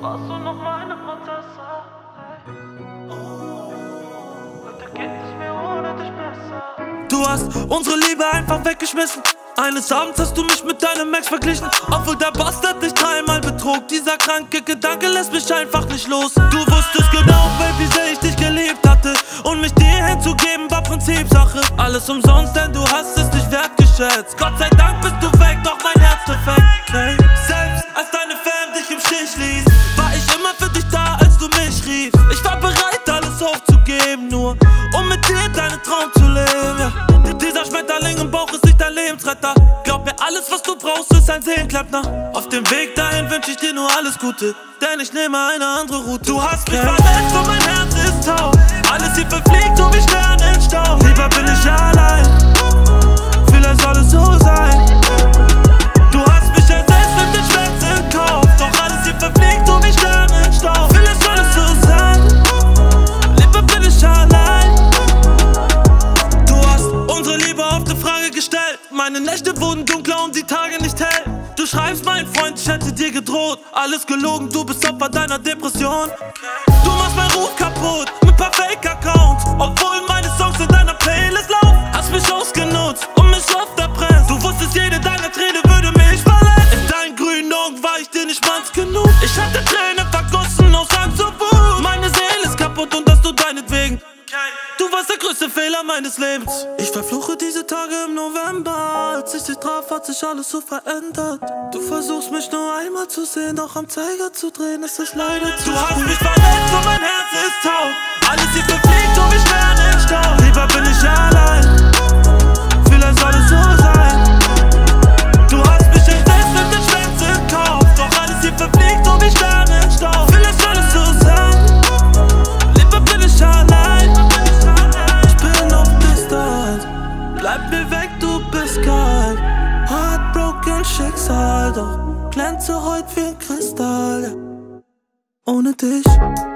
Brauchst du noch meine Prozesse? Heute geht es mir ohne dich besser. Du hast unsere Liebe einfach weggeschmissen. Eines Abends hast du mich mit deinem Ex verglichen. Obwohl der Bastard dich dreimal betrog. Dieser kranke Gedanke lässt mich einfach nicht los. Du wusstest genau, Baby, wie sehr ich dich geliebt hatte. Und mich dir hinzugeben war Prinzipsache. Alles umsonst, denn du hast es nicht wertgeschätzt. Gott sei Dank bist du weg, doch mein Herz perfekt. Okay. Selbst als deine Fam dich im Stich ließ, war ich immer für dich da, als du mich riefst. Ich war bereit, alles aufzugeben, nur um mit dir deinen Traum zu leben, ja. Dieser Schmetterling im Bauch ist nicht dein Lebensretter. Glaub mir, alles was du brauchst ist ein Seelenklempner. Auf dem Weg dahin wünsch ich dir nur alles Gute, denn ich nehme eine andere Route. Du hast mich verletzt und mein Herz ist taub. Alles hier verfliegt, so wie Sterne im Staub. Lieber bin ich allein, vielleicht soll es so sein. Du hast mich ersetzt mit den Schmerzen im Kopf. Doch alles hier verfliegt, so wie Sterne im Staub. Vielleicht soll es so sein, lieber bin ich allein. Unsere Liebe auf die Frage gestellt. Meine Nächte wurden dunkler und die Tage nicht hell. Du schreibst, mein Freund, ich hätte dir gedroht. Alles gelogen, du bist Opfer deiner Depression. Du machst meinen Ruf kaputt mit paar Fake-Accounts. Obwohl meine Songs in deiner Playlist laufen. Hast mich ausgenutzt und mich oft erpresst. Du wusstest, jede deiner Träne würde mich verletzen. In deinen grünen Augen war ich dir nicht manns genug. Ich hatte Tränen vergossen aus Angst und Wut. Meine Seele ist kaputt und das du deinetwegen. Du warst der größte Fehler meines Lebens. Ich verfluche diese Tage im November. Als ich dich traf, hat sich alles so verändert. Du versuchst mich nur einmal zu sehen, doch am Zeiger zu drehen, ist es leider zu spät. Du hast mich verletzt und mein Herz ist taub. Alles hier verfliegt, so wie Sterne im Staub. Lieber bin ich allein, vielleicht soll es so sein. Du hast mich ersetzt mit den Schmerzen im Kopf. Doch alles hier verfliegt, so wie Sterne im Staub. Vielleicht soll es so sein, lieber bin ich allein. Bleib mir weg, du bist kalt. Heartbroken Schicksal, doch glänze heute wie ein Kristall. Ohne dich